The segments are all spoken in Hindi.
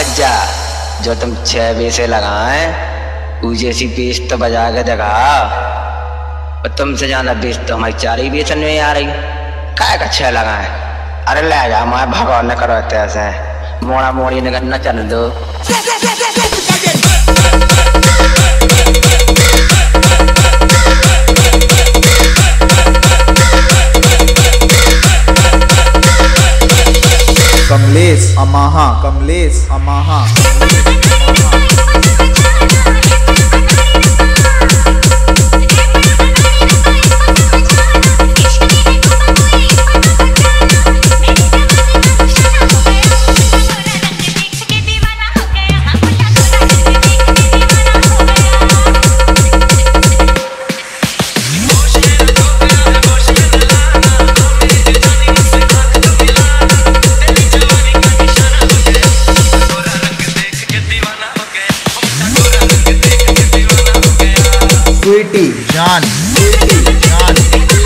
समझ जा, जो तुम 6 पैसे लगाए ऊ जैसी पीस तो बजा के दिखा। और तुमसे ज्यादा बीस तो हमारी 4 ही बेचन में आ रही। काय का 6 लगाए? अरे ले जा, मैं भगवान ने करो ऐसे मोड़ा मोड़ी ने न चल दो। कमलेश अमाहा, कमलेश अमाहा। स्वीटी जान, स्वीटी जान।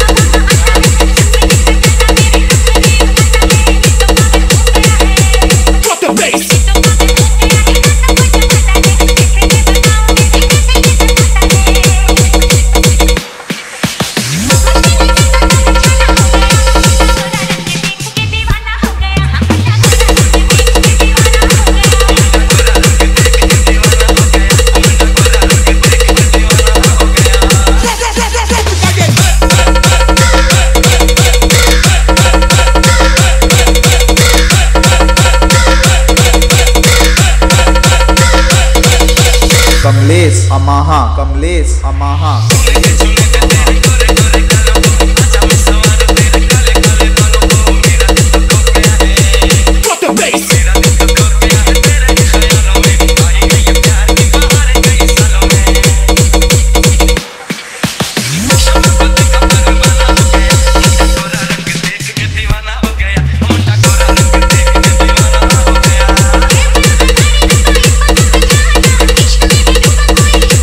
कमलेश अमाहा, कमलेश अमाहा।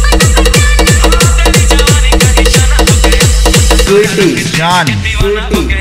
स्वीटी जान, स्वीटी